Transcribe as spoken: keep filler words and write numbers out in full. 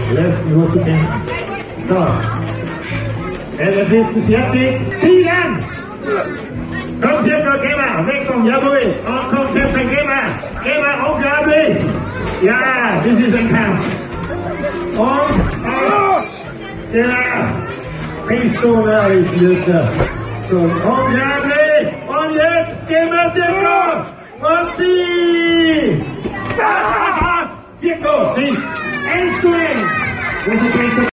Lässt die Hose kämpfen. So. Er ist jetzt fertig. Ziehen! Komm, Circo, geh mal. Wechseln, jawohl. Und komm, Kämpfen, geh mal. Geh mal, unglaublich. Ja, das ist ein Kampf. Und, oh, ja. Pistole ist Lütte. So, unglaublich. Und jetzt gehen wir, Circo. Und zieh! Circo, zieh! Eins zu eins!